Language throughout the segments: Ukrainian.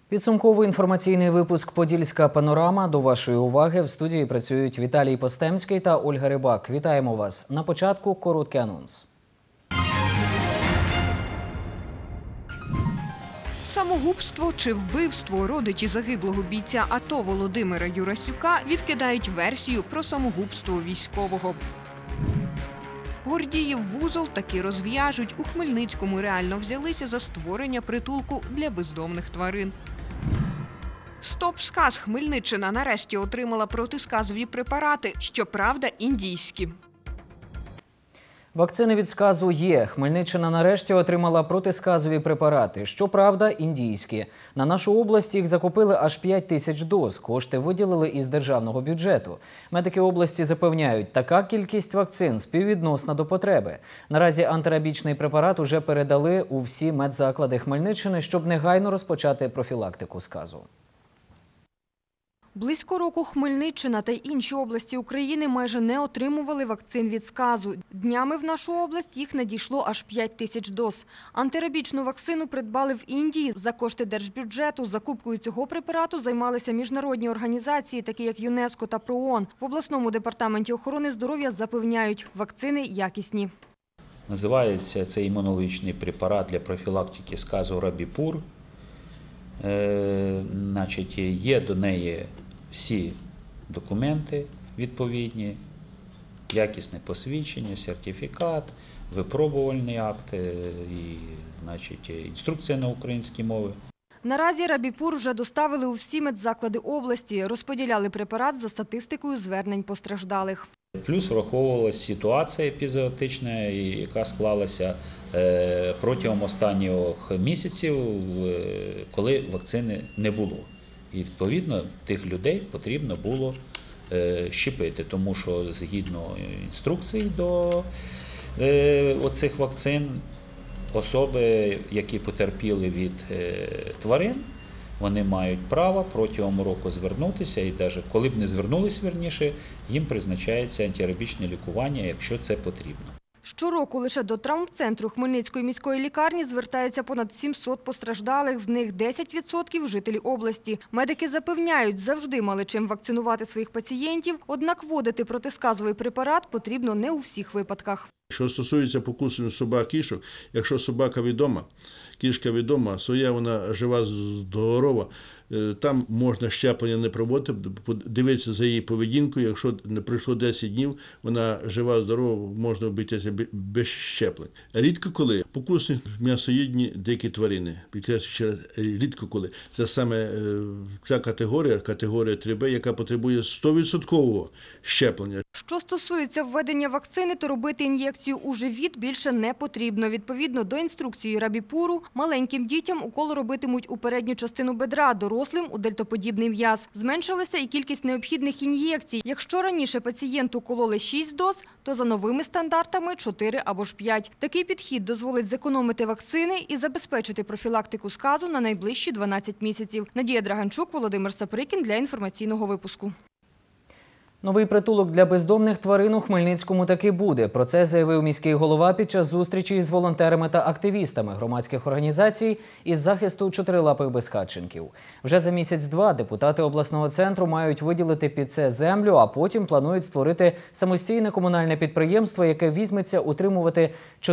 Підсумковий інформаційний випуск «Подільська панорама». До вашої уваги в студії працюють Віталій Постемський та Ольга Рибак. Вітаємо вас. На початку короткий анонс. Самогубство чи вбивство? Родичі загиблого бійця АТО Володимира Юрасюка відкидають версію про самогубство військового. Гордіїв вузол таки розв'яжуть. У Хмельницькому реально взялися за створення притулку для бездомних тварин. Стоп-сказ. Хмельниччина нарешті отримала протисказові препарати. Щоправда, індійські. Вакцини від сказу є. Хмельниччина нарешті отримала протисказові препарати. Щоправда, індійські. На нашу область їх закупили аж 5 тисяч доз. Кошти виділили із державного бюджету. Медики області запевняють, така кількість вакцин співвідносна до потреби. Наразі антирабічний препарат уже передали у всі медзаклади Хмельниччини, щоб негайно розпочати профілактику сказу. Близько року Хмельниччина та й інші області України майже не отримували вакцин від сказу. Днями в нашу область їх надійшло аж 5 тисяч доз. Антирабічну вакцину придбали в Індії. За кошти держбюджету закупкою цього препарату займалися міжнародні організації, такі як ЮНЕСКО та ПРООН. В обласному департаменті охорони здоров'я запевняють, вакцини якісні. Називається цей імунологічний препарат для профілактики сказу Рабіпур. Є до неї всі документи відповідні, якісне посвідчення, сертифікат, випробувальний акт і інструкція на українській мові. Наразі Рабіпур вже доставили у всі медзаклади області, розподіляли препарат за статистикою звернень постраждалих. Плюс враховувалася ситуація епізоотична, яка склалася протягом останніх місяців, коли вакцини не було. І, відповідно, тих людей потрібно було щепити, тому що згідно інструкцій до оцих вакцин, особи, які потерпіли від тварин, вони мають право протягом року звернутися, і навіть коли б не звернулись, їм призначається антирабічне лікування, якщо це потрібно. Щороку лише до травмцентру Хмельницької міської лікарні звертаються понад 700 постраждалих, з них 10% – жителі області. Медики запевняють, завжди мали чим вакцинувати своїх пацієнтів, однак вводити протисказовий препарат потрібно не у всіх випадках. Що стосується покусів собак-кішок, якщо собака відома, кішка відома, своя вона жива, здорова, там можна щеплення не проводити, дивитися за її поведінкою. Якщо не пройшло 10 днів, вона жива, здорова, можна обійтися без щеплень. Рідко коли покусні м'ясоїдні дикі тварини, підкреслюю ще раз, рідко коли. Це саме ця категорія 3Б, яка потребує 100% щеплення. Що стосується введення вакцини, то робити ін'єкцію у живіт більше не потрібно. Відповідно до інструкції Рабіпуру, маленьким дітям укол робитимуть у передню частину бедра, дорослим – у дельтоподібний м'яз. Зменшилася і кількість необхідних ін'єкцій. Якщо раніше пацієнту кололи 6 доз, то за новими стандартами – 4 або ж 5. Такий підхід дозволить зекономити вакцини і забезпечити профілактику сказу на найближчі 12 місяців. Надія Драганчук, Володимир Саприкін для інформаційного випуску. Новий притулок для бездомних тварин у Хмельницькому таки буде. Про це заявив міський голова під час зустрічі з волонтерами та активістами громадських організацій із захисту чотирилапих безхатченків. Вже за місяць-два депутати обласного центру мають виділити під це землю, а потім планують створити самостійне комунальне підприємство, яке візьметься утримувати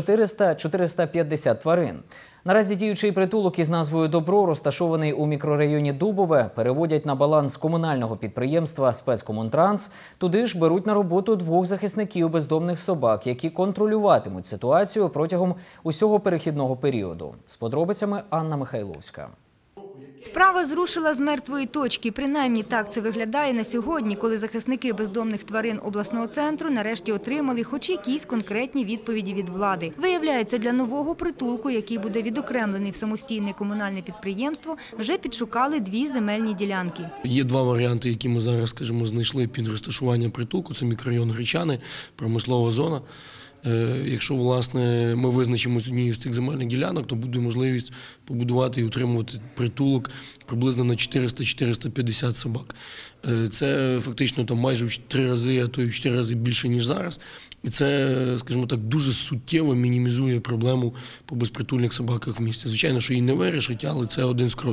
400-450 тварин. Наразі діючий притулок із назвою «Добро», розташований у мікрорайоні Дубове, переводять на баланс комунального підприємства «Спецкомунтранс». Туди ж беруть на роботу 2 захисників бездомних собак, які контролюватимуть ситуацію протягом усього перехідного періоду. З подробицями Анна Михайловська. Справа зрушила з мертвої точки. Принаймні так це виглядає на сьогодні, коли захисники бездомних тварин обласного центру нарешті отримали хоч якісь конкретні відповіді від влади. Виявляється, для нового притулку, який буде відокремлений в самостійне комунальне підприємство, вже підшукали 2 земельні ділянки. Є 2 варіанти, які ми зараз, скажімо, знайшли під розташування притулку. Це мікрорайон Гречани, промислова зона. Якщо, власне, ми визначимося однією з цих земельних ділянок, то буде можливість побудувати і утримувати притулок приблизно на 400-450 собак. Це фактично там майже в 3 рази, а то й в 4 рази більше, ніж зараз. І це, скажімо так, дуже суттєво мінімізує проблему по безпритульних собаках в місті. Звичайно, що її не вирішить, але це один з кроків.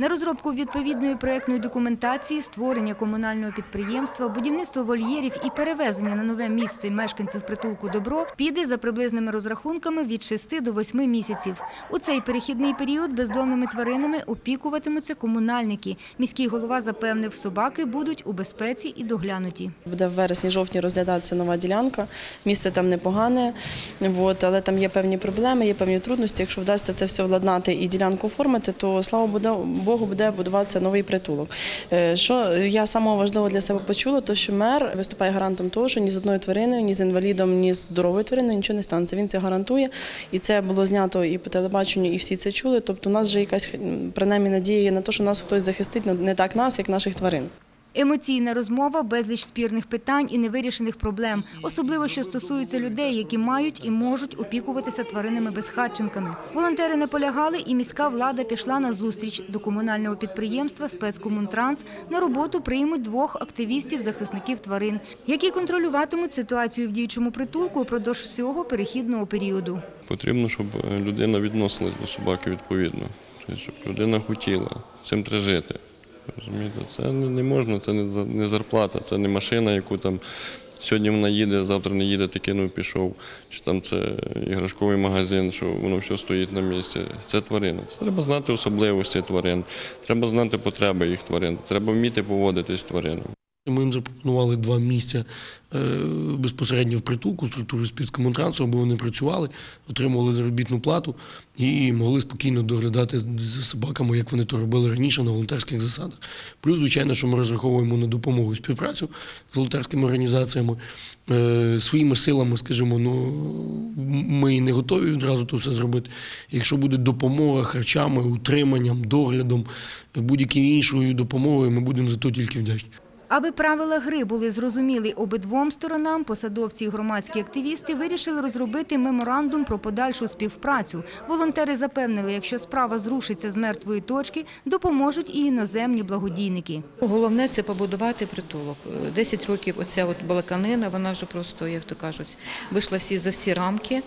На розробку відповідної проєктної документації, створення комунального підприємства, будівництво вольєрів і перевезення на нове місце мешканців притулку «Добро» піде за приблизними розрахунками від 6 до 8 місяців. У цей перехідний період бездомними тваринами опікуватимуться комунальники. Міський голова запевнив, собаки будуть у безпеці і доглянуті. Буде в вересні-жовтні розглядатися нова ділянка, місце там непогане, але там є певні проблеми, є певні трудності. Якщо вдасться це все владнати і ділянку оформити, то, слава Богу, буде будуватися новий притулок. Що я самого важливого для себе почула, то що мер виступає гарантом того, що ні з одною твариною, ні з інвалідом, ні з здоровою твариною нічого не станеться. Він це гарантує, і це було знято і по телебаченню, і всі це чули. Тобто у нас вже якась, принаймні, надія є на те, що нас хтось захистить, не так нас, як наших тварин. Емоційна розмова, безліч спірних питань і невирішених проблем, особливо що стосується людей, які мають і можуть опікуватися тваринами-безхатченками. Волонтери наполягали, і міська влада пішла на зустріч. До комунального підприємства «Спецкомунтранс» на роботу приймуть 2 активістів-захисників тварин, які контролюватимуть ситуацію в діючому притулку впродовж всього перехідного періоду. Потрібно, щоб людина відносилась до собаки відповідно, щоб людина хотіла, цим треба жити. Розумієте? Це не можна, це не зарплата, це не машина, яку там сьогодні вона їде, завтра не їде, ти кинув, пішов. Чи там це іграшковий магазин, що воно все стоїть на місці. Це тварина. Це треба знати особливості тварин, треба знати потреби їх тварин, треба вміти поводитись з тваринами. Ми їм запропонували 2 місця безпосередньо в притулку, структури спецкомунтрансу, аби вони працювали, отримували заробітну плату і могли спокійно доглядати за собаками, як вони то робили раніше на волонтерських засадах. Плюс, звичайно, що ми розраховуємо на допомогу і співпрацю з волонтерськими організаціями. Своїми силами, скажімо, ми не готові відразу то все зробити. Якщо буде допомога харчами, утриманням, доглядом, будь-якою іншою допомогою, ми будемо за то тільки вдячні. Аби правила гри були зрозумілі обидвом сторонам, посадовці і громадські активісти вирішили розробити меморандум про подальшу співпрацю. Волонтери запевнили, якщо справа зрушиться з мертвої точки, допоможуть і іноземні благодійники. Головне – це побудувати притулок. 10 років оця балаканина, вона вже просто, як то кажуть, вийшла за всі рамки.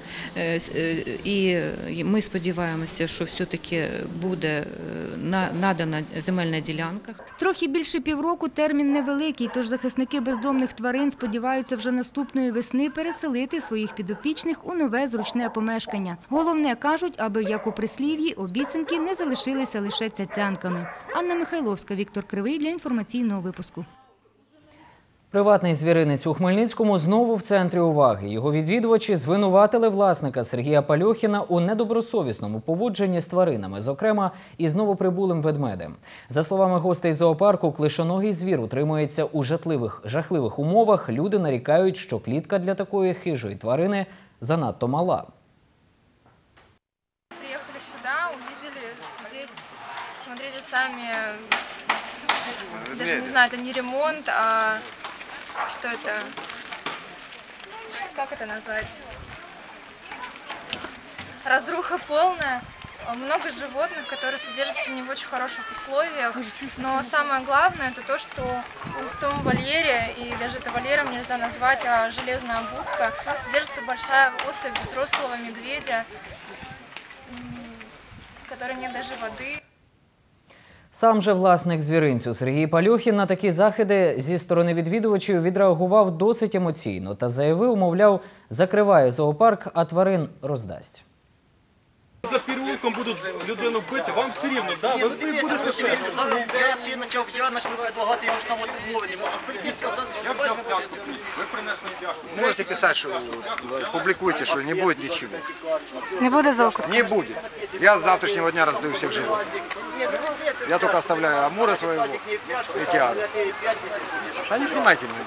І ми сподіваємося, що все-таки буде надана земельна ділянка. Трохи більше півроку термін невеликий, тож захисники бездомних тварин сподіваються вже наступної весни переселити своїх підопічних у нове зручне помешкання. Головне, кажуть, аби, як у прислів'ї, обіцянки не залишилися лише цяцянками. Анна Михайловська, Віктор Кривий для інформаційного випуску. Приватний звіринець у Хмельницькому знову в центрі уваги. Його відвідувачі звинуватили власника Сергія Пальохіна у недобросовісному поводженні з тваринами, зокрема із новоприбулим ведмедем. За словами гостей зоопарку, клишоногий звір утримується у жахливих умовах. Люди нарікають, що клітка для такої хижої тварини занадто мала. Приехали сюда, увидели, что здесь, смотрите сами, даже не знаю, это не ремонт, а что это, как это назвать, разруха полная, много животных, которые содержатся не в очень хороших условиях, но самое главное это то, что в том вольере, и даже это вольером нельзя назвать, а железная будка, содержится большая особь взрослого медведя, в которой нет даже воды. Сам же власник звіринцю Сергій Пальохін на такі заходи зі сторони відвідувачів відреагував досить емоційно та заявив, мовляв, закриває зоопарк, а тварин роздасть. За переулком будуть людину бити, вам все рівно, да? Ви будете ще. Ти почав, я почав предлагати йому штаму отримовані, а прийти сказати, що Я взяв пляшку, ви принесли пляшку. Можете писать, что публикуйте, что не будет ничего. Не буде зоопарку? Не будет. Я с завтрашнего дня раздаю всех животных. Я только оставляю Амура своего и Киару. Да не снимайте меня.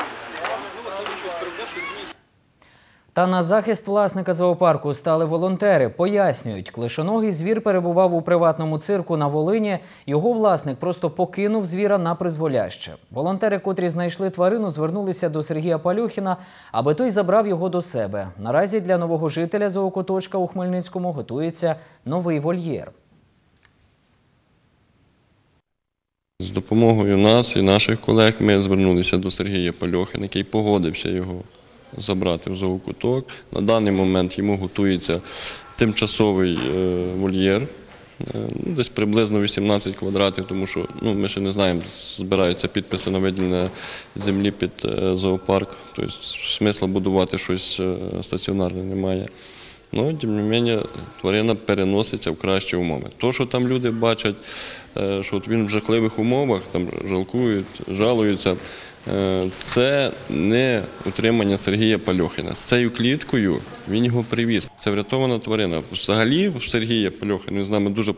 Та на захист власника зоопарку стали волонтери. Пояснюють, клишоногий звір перебував у приватному цирку на Волині. Його власник просто покинув звіра на призволяще. Волонтери, котрі знайшли тварину, звернулися до Сергія Пальохіна, аби той забрав його до себе. Наразі для нового жителя зоокуточка у Хмельницькому готується новий вольєр. З допомогою нас і наших колег ми звернулися до Сергія Пальохіна, який погодився його забрати в зоокуток. На даний момент йому готується тимчасовий вольєр Десь приблизно 18 квадратів, тому що ми ще не знаємо, збираються підписи на виділення землі під зоопарк. Тобто смисла будувати щось стаціонарне немає. Ну, тим не менше, тварина переноситься в кращі умови. То, що там люди бачать, що от він в жахливих умовах, там жалкують, жалуються, це не утримання Сергія Пальохіна. З цією кліткою він його привіз. Це врятована тварина. Взагалі Сергія Пальохіна, він з нами дуже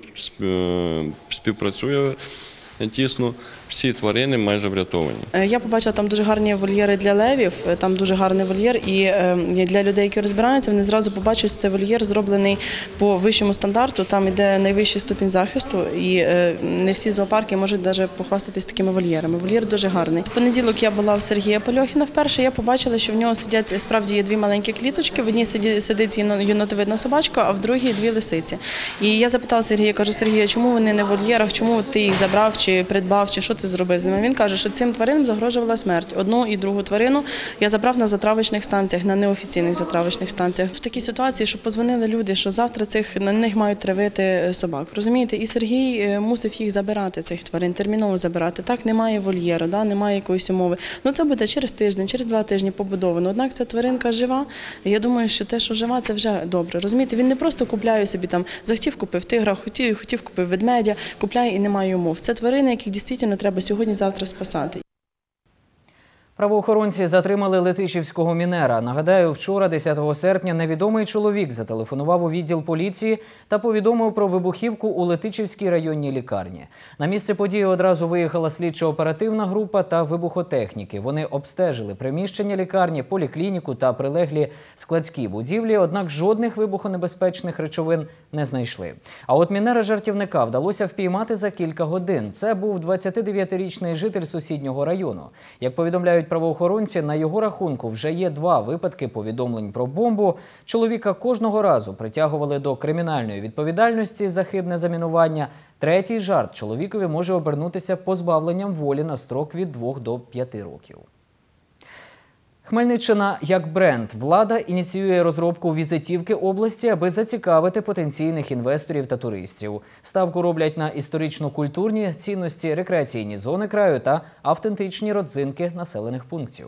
співпрацює тісно. Всі тварини майже врятовані. Я побачила там дуже гарні вольєри для левів, там дуже гарний вольєр. І для людей, які розбираються, вони зразу побачать, що цей вольєр зроблений по вищому стандарту, там йде найвищий ступінь захисту, і не всі зоопарки можуть навіть похвастатись такими вольєрами. Вольєр дуже гарний. В понеділок я була в Сергія Пальохіна вперше, я побачила, що в нього сидять, справді є дві маленькі кліточки, в одній сидить єнотовидна собачка, а в другій дві лисиці. І я запитала Сергія, кажу: Сергія, чому вони не в вольєрах, чому ти їх забрав чи придбав, чи що ти зробив з ними? Він каже, що цим тваринам загрожувала смерть. Одну і другу тварину я забрав на затравочних станціях, на неофіційних затравочних станціях. В такій ситуації, що подзвонили люди, що завтра на них мають травити собак. Розумієте? І Сергій мусив їх забирати, цих тварин, терміново забирати. Так, немає вольєру, немає якоїсь умови. Це буде через тиждень, через 2 тижні побудовано. Однак ця тваринка жива. І я думаю, що те, що жива, це вже добре. Розумієте? Він не просто купляє собі там, захотів купив тигра, хотів купив ведмедя, купляє і немає умов. Це тварини, яких дійсно треба сьогодні-завтра спасати. Правоохоронці затримали летичівського мінера. Нагадаю, вчора, 10 серпня, невідомий чоловік зателефонував у відділ поліції та повідомив про вибухівку у Летичівській районній лікарні. На місце події одразу виїхала слідчо-оперативна група та вибухотехніки. Вони обстежили приміщення лікарні, поліклініку та прилеглі складські будівлі, однак жодних вибухонебезпечних речовин не знайшли. А от мінера-жартівника вдалося впіймати за кілька годин. Це був 29-річний житель сусіднього району. Як повідомляють правоохоронці, на його рахунку вже є 2 випадки повідомлень про бомбу. Чоловіка кожного разу притягували до кримінальної відповідальності за хибне замінування. Третій жарт чоловікові може обернутися позбавленням волі на строк від 2 до 5 років. Хмельниччина як бренд. Влада ініціює розробку візитівки області, аби зацікавити потенційних інвесторів та туристів. Ставку роблять на історично-культурні цінності, рекреаційні зони краю та автентичні родзинки населених пунктів.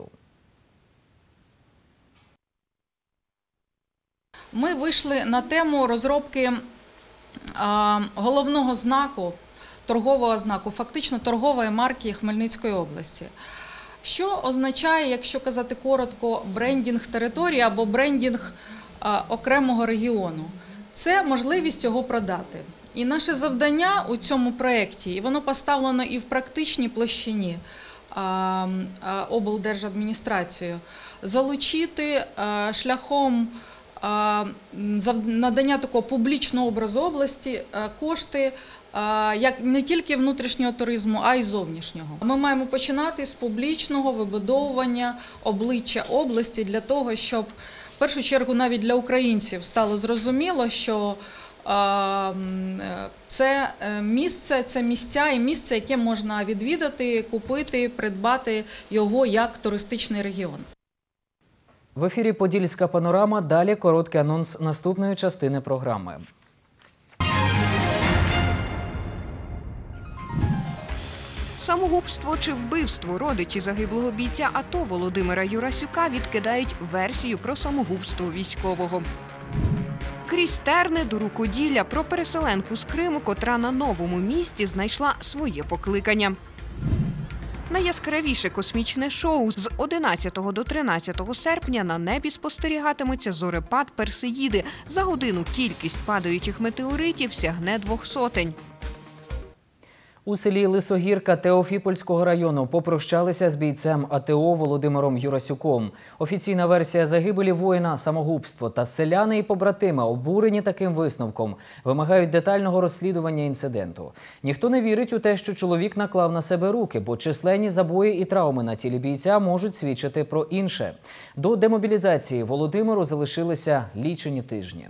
Ми вийшли на тему розробки головного знаку, торгового знаку, фактично торгової марки Хмельницької області. Що означає, якщо казати коротко, брендінг території або брендінг окремого регіону? Це можливість його продати. І наше завдання у цьому проєкті, і воно поставлено і в практичній площині облдержадміністрацію, залучити шляхом надання такого публічного образу області кошти як не тільки внутрішнього туризму, а й зовнішнього. Ми маємо починати з публічного вибудовування обличчя області для того, щоб в першу чергу навіть для українців стало зрозуміло, що це місце, це місця і місце, яке можна відвідати, купити, придбати його як туристичний регіон. В ефірі «Подільська панорама». Далі короткий анонс наступної частини програми. Самогубство чи вбивство родичі загиблого бійця АТО Володимира Юрасюка відкидають версію про самогубство військового. Крізь терни до рукоділля про переселенку з Криму, котра на новому місці знайшла своє покликання. Найяскравіше космічне шоу з 11 до 13 серпня на небі спостерігатиметься зорепад Персеїди. За годину кількість падаючих метеоритів сягне 200. У селі Лисогірка Теофіпольського району попрощалися з бійцем АТО Володимиром Юрасюком. Офіційна версія загибелі воїна – самогубство. Та селяни і побратими, обурені таким висновком, вимагають детального розслідування інциденту. Ніхто не вірить у те, що чоловік наклав на себе руки, бо численні забої і травми на тілі бійця можуть свідчити про інше. До демобілізації Володимиру залишилися лічені тижні.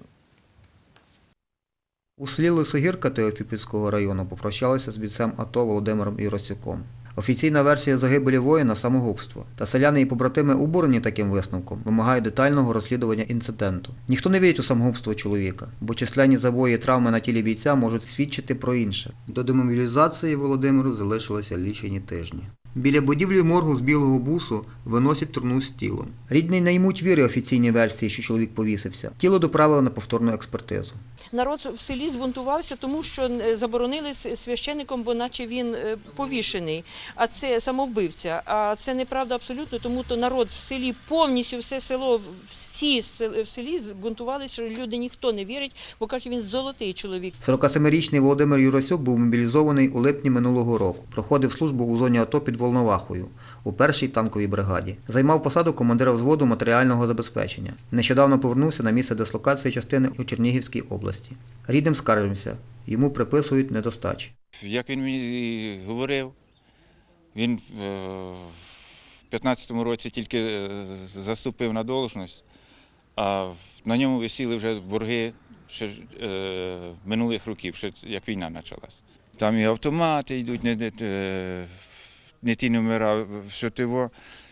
У селі Лисогірка Теофіпольського району попрощалися з бійцем АТО Володимиром Юрасюком. Офіційна версія загибелі воїна – самогубство. Та селяни і побратими, обурені таким висновком, вимагають детального розслідування інциденту. Ніхто не вірить у самогубство чоловіка, бо численні забої і травми на тілі бійця можуть свідчити про інше. До демобілізації Володимиру залишилося лічені тижні. Біля будівлі моргу з білого бусу виносять труну з тілом. Рідні не ймуть віри офіційній версії, що чоловік повісився. Тіло доправили на повторну експертизу. Народ в селі збунтувався, тому що заборонили священником, бо наче він повішений, а це самовбивця. А це неправда абсолютно, тому то народ в селі, повністю все село, всі в селі збунтувалися, що люди ніхто не вірить, бо кажуть, він золотий чоловік. 47-річний Володимир Юрасюк був мобілізований у липні минулого року. Проходив службу у зоні АТО під Волновахою у 1-й танковій бригаді. Займав посаду командира взводу матеріального забезпечення. Нещодавно повернувся на місце дислокації частини у Чернігівській області. Рідним скаржимося, йому приписують недостачі. Як він мені говорив, він в 15-му році тільки заступив на должність, а на ньому висіли вже борги ще минулих років, ще як війна почалась. Там і автомати йдуть, не ті номера, що того,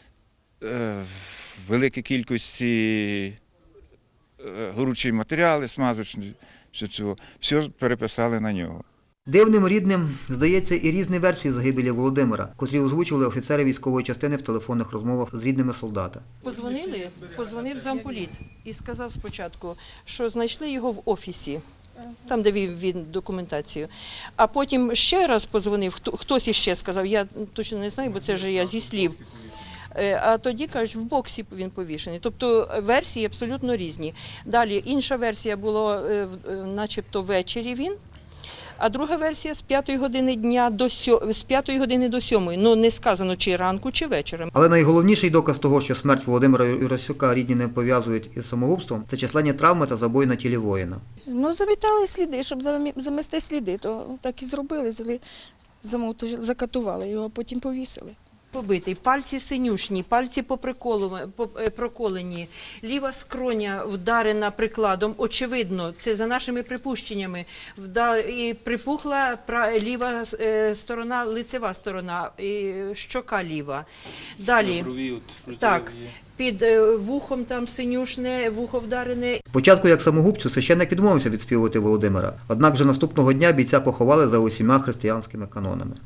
великі кількості горючі матеріали, смазочні, що цього, все переписали на нього. Дивним рідним, здається, і різні версії загибелі Володимира, котрі озвучували офіцери військової частини в телефонних розмовах з рідними солдата. Позвонив замполіт і сказав спочатку, що знайшли його в офісі, там, де вів він документацію. А потім ще раз подзвонив, хтось іще сказав, я точно не знаю, бо це вже я зі слів. А тоді, кажуть, в боксі він повішений. Тобто версії абсолютно різні. Далі інша версія була, начебто ввечері він, а друга версія з 5 години дня з 5 години до 7. Ну, не сказано, чи ранку, чи вечором. Але найголовніший доказ того, що смерть Володимира Юрасюка рідні не пов'язують із самогубством, це численні травми та забої на тілі воїна. Ну, замітали сліди, щоб замести сліди, то так і зробили, взяли, закатували його, а потім повісили. Побитий, пальці синюшні, пальці проколені, ліва скроня вдарена прикладом, очевидно, це за нашими припущеннями, і припухла ліва сторона, лицева сторона, і щока ліва. Далі, так, під вухом там синюшне, вухо вдарене. Спочатку, як самогубцю, священник відмовився відспівувати Володимира, однак вже наступного дня бійця поховали за усіма християнськими канонами.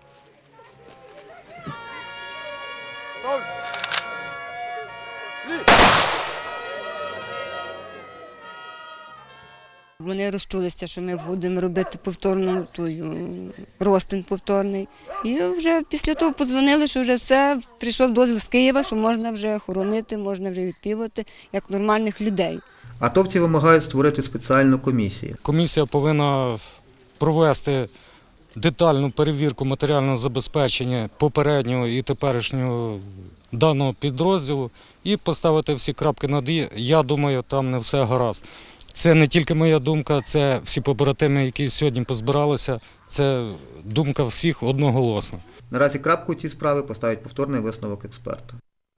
Вони розчулися, що ми будемо робити повторну розтин повторний. І вже після того подзвонили, що вже все, прийшов дозвіл з Києва, що можна вже хоронити, можна вже відпівати, як нормальних людей. Атовці вимагають створити спеціальну комісію. Комісія повинна провести детальну перевірку матеріального забезпечення попереднього і теперішнього даного підрозділу і поставити всі крапки над «і». Я думаю, там не все гаразд. Це не тільки моя думка, це всі побратими, які сьогодні позбиралися, це думка всіх одноголосна. Наразі крапку у цій справі поставить повторний висновок експерта.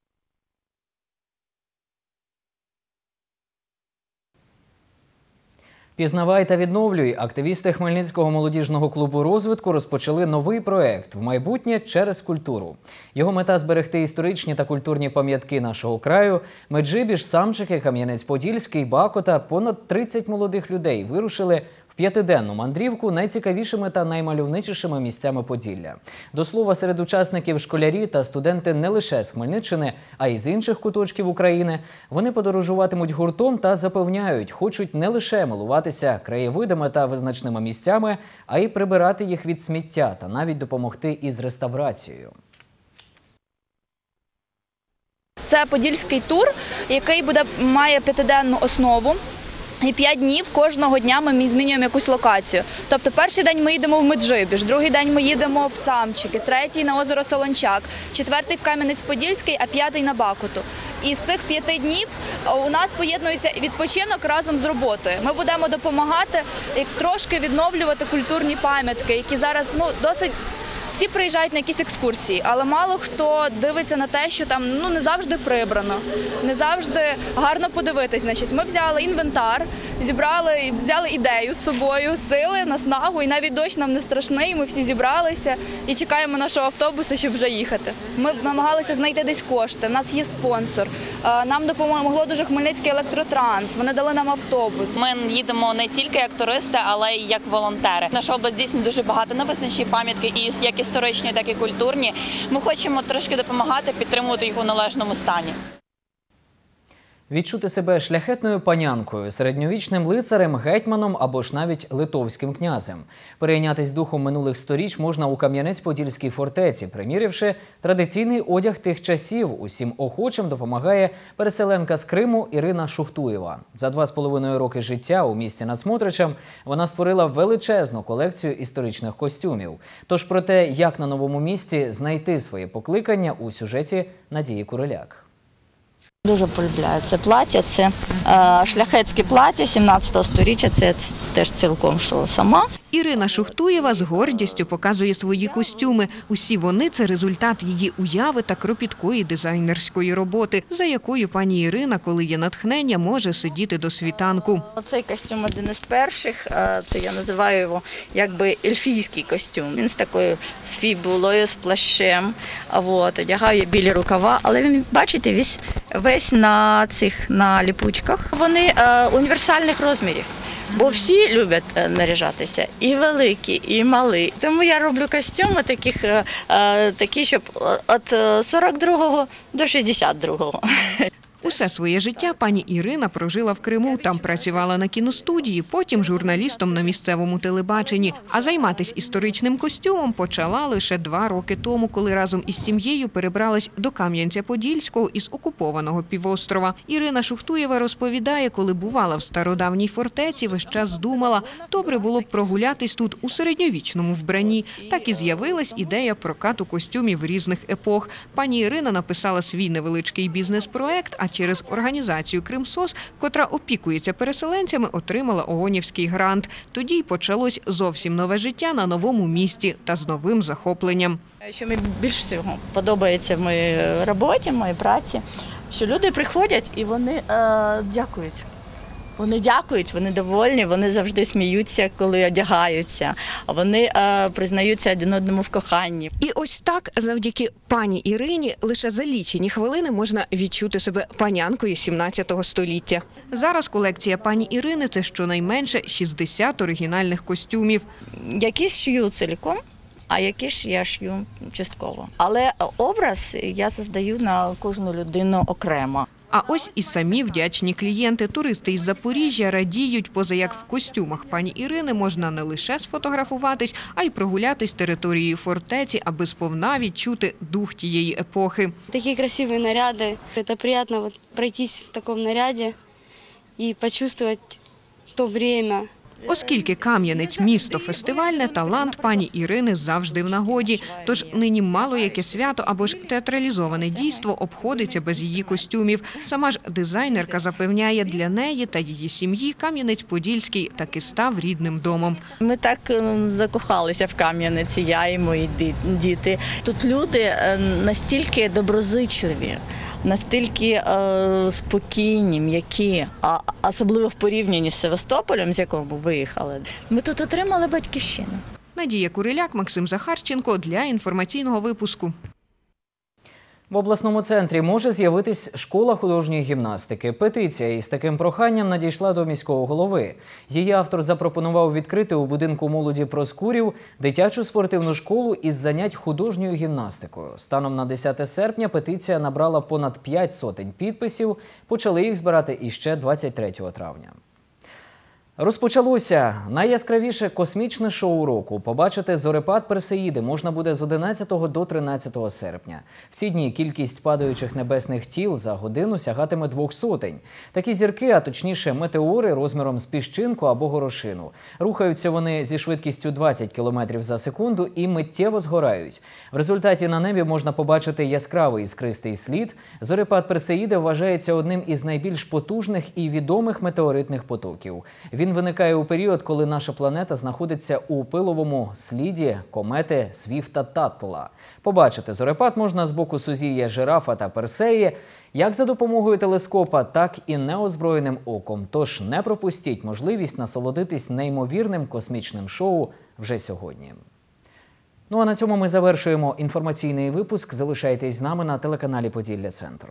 Пізнавай та відновлюй. Активісти Хмельницького молодіжного клубу розвитку розпочали новий проект «В майбутнє через культуру». Його мета – зберегти історичні та культурні пам'ятки нашого краю. Меджибіж, Самчики, Кам'янець-Подільський, Бакота – понад 30 молодих людей вирушили в п'ятиденну мандрівку найцікавішими та наймальовничішими місцями Поділля. До слова, серед учасників школярі та студенти не лише з Хмельниччини, а й з інших куточків України. Вони подорожуватимуть гуртом та запевняють, хочуть не лише милуватися краєвидами та визначними місцями, а й прибирати їх від сміття та навіть допомогти із реставрацією. Це подільський тур, який має п'ятиденну основу. І 5 днів кожного дня ми змінюємо якусь локацію. Тобто перший день ми їдемо в Меджибіж, другий день ми їдемо в Самчики, третій на озеро Солончак, четвертий в Кам'янець-Подільський, а 5-й на Бакоту. І з цих 5 днів у нас поєднується відпочинок разом з роботою. Ми будемо допомагати трошки відновлювати культурні пам'ятки, які зараз досить... Всі приїжджають на якісь екскурсії, але мало хто дивиться на те, що там не завжди прибрано, не завжди гарно подивитись. Значить, ми взяли інвентар зібрали, взяли ідею з собою, сили, наснагу, і навіть дощ нам не страшний, ми всі зібралися і чекаємо нашого автобуса, щоб вже їхати. Ми намагалися знайти десь кошти, в нас є спонсор, нам допомогло дуже Хмельницький електротранс, вони дали нам автобус. Ми їдемо не тільки як туристи, але й як волонтери. Наша область дійсно дуже багато на визначені пам'ятки, і як історичні, так і культурні. Ми хочемо трошки допомагати, підтримувати їх у належному стані. Відчути себе шляхетною панянкою, середньовічним лицарем, гетьманом або ж навіть литовським князем. Перейнятись духом минулих сторіч можна у Кам'янець-Подільській фортеці, примірявши традиційний одяг тих часів. Усім охочим допомагає переселенка з Криму Ірина Шухтуєва. За 2,5 роки життя у місті над Смотричем вона створила величезну колекцію історичних костюмів. Тож про те, як на новому місці знайти своє покликання, у сюжеті Надії Куриляк. Дуже полюбляю це плаття, це шляхетське плаття 17 сторіччя, це теж цілком шила сама. Ірина Шухтуєва з гордістю показує свої костюми. Усі вони – це результат її уяви та кропіткої дизайнерської роботи, за якою пані Ірина, коли є натхнення, може сидіти до світанку. Цей костюм один із перших, це я називаю його якби ельфійський костюм. Він з такою з фібулою, з плащем, одягає білі рукава, але він, бачите, весь на ліпучках. Вони універсальних розмірів. Бо всі люблять наряжатися, і великі, і малі. Тому я роблю костюми такі, щоб від 42-го до 62-го. Усе своє життя пані Ірина прожила в Криму, там працювала на кіностудії, потім журналістом на місцевому телебаченні. А займатися історичним костюмом почала лише 2 роки тому, коли разом із сім'єю перебралась до Кам'янця-Подільського із окупованого півострова. Ірина Шухтуєва розповідає, коли бувала в стародавній фортеці, весь час думала, добре було б прогулятись тут у середньовічному вбранні. Так і з'явилась ідея прокату костюмів різних епох. Пані Ірина написала свій невеличкий бізнес-проект, а через організацію «Кримсос», котра опікується переселенцями, отримала ООНівський грант. Тоді й почалось зовсім нове життя на новому місці та з новим захопленням. Що мені більше всього подобається в моїй роботі, в моїй праці, що люди приходять і вони дякують. Вони дякують, вони довольні, вони завжди сміються, коли одягаються, вони признаються один одному в коханні. І ось так, завдяки пані Ірині, лише за лічені хвилини можна відчути себе панянкою 17 століття. Зараз колекція пані Ірини – це щонайменше 60 оригінальних костюмів. Якісь шью цілком, а які ж я шью частково. Але образ я создаю на кожну людину окремо. А ось і самі вдячні клієнти. Туристи із Запоріжжя радіють, поза як в костюмах пані Ірини можна не лише сфотографуватись, а й прогулятись територією фортеці, аби сповна відчути дух тієї епохи. Такі красиві наряди. Це приємно пройтись в такому наряді і почувствувати то время. Оскільки Кам'янець – місто фестивальне, талант пані Ірини завжди в нагоді. Тож нині мало яке свято або ж театралізоване дійство обходиться без її костюмів. Сама ж дизайнерка запевняє, для неї та її сім'ї Кам'янець-Подільський таки став рідним домом. Ми так закохалися в Кам'янеці, я і мої діти. Тут люди настільки доброзичливі, настільки спокійні, м'які, а особливо в порівнянні з Севастополем, з якого ми виїхали. Ми тут отримали батьківщину. Надія Куриляк, Максим Захарченко для інформаційного випуску. В обласному центрі може з'явитись школа художньої гімнастики. Петиція із таким проханням надійшла до міського голови. Її автор запропонував відкрити у будинку молоді Проскурів дитячу спортивну школу із занять художньою гімнастикою. Станом на 10 серпня петиція набрала понад 5 сотень підписів. Почали їх збирати іще 23 травня. Розпочалося найяскравіше космічне шоу року. Побачити зорепад Персеїди можна буде з 11 до 13 серпня. В ці дні кількість падаючих небесних тіл за годину сягатиме 200. Такі зірки, а точніше метеори розміром з піщинку або горошину. Рухаються вони зі швидкістю 20 км за секунду і миттєво згорають. В результаті на небі можна побачити яскравий іскристий слід. Зорепад Персеїди вважається одним із найбільш потужних і відомих метеоритних потоків. Він виникає у період, коли наша планета знаходиться у пиловому сліді комети Свіфта-Таттла. Побачити зорепад можна з боку сузір'я Жирафа та Персеї як за допомогою телескопа, так і неозброєним оком. Тож не пропустіть можливість насолодитись неймовірним космічним шоу вже сьогодні. Ну а на цьому ми завершуємо інформаційний випуск. Залишайтесь з нами на телеканалі Поділля Центр.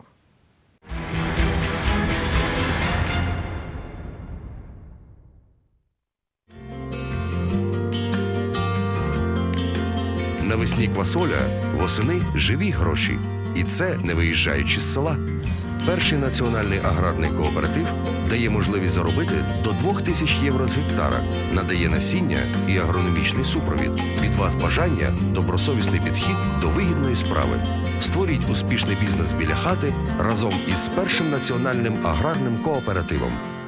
Навесні квасоля, восени живі гроші. І це не виїжджаючи з села. Перший національний аграрний кооператив дає можливість заробити до 2000 євро з гектара, надає насіння і агрономічний супровід. Від вас бажання – добросовісний підхід до вигідної справи. Створіть успішний бізнес біля хати разом із першим національним аграрним кооперативом.